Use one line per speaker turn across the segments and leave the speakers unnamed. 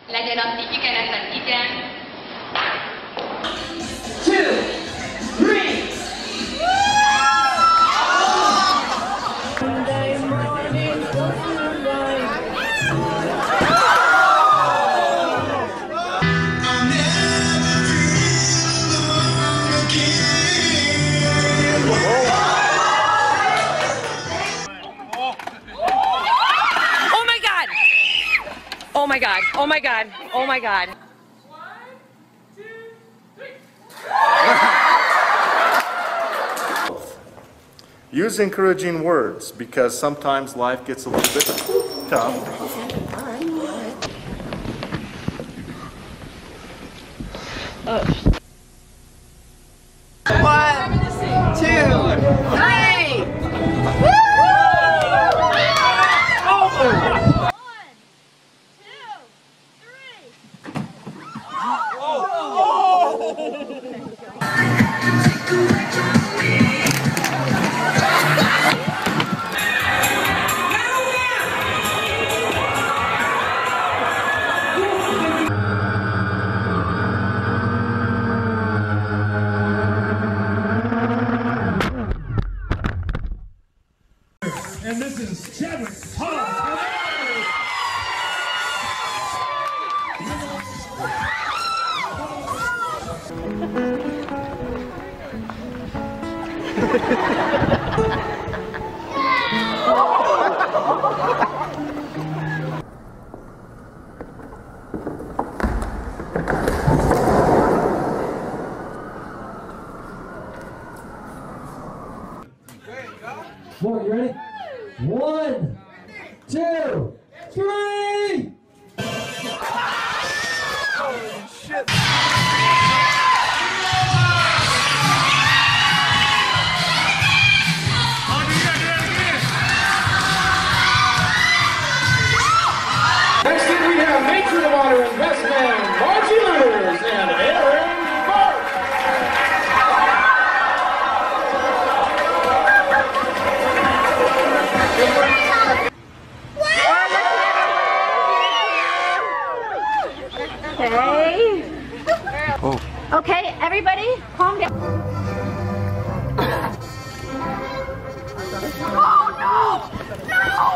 Legyen igyekezett, igen.
2, 3.
Oh my god, oh my god, oh my god.
1, 2, 3.
Use encouraging words because sometimes life gets a little bit tough.
One, two, three!
And this is Chadwick Hall.
Four, you ready? 1, 2, 3!
Holy shit!
Next in we have Matron of Honor Investment, Margie Lueders, and Aaron Mark.
Okay. Oh. Okay, everybody, calm down. Oh no!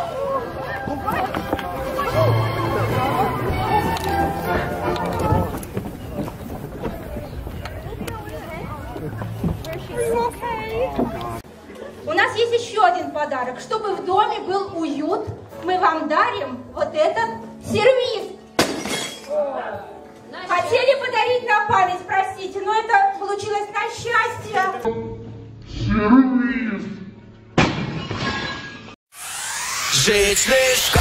У нас есть еще один подарок. Чтобы в доме был уют, мы вам дарим вот этот сервиз. Хотели подарить на память, простите, но это получилось на счастье.
Сервиз.
Жить слишком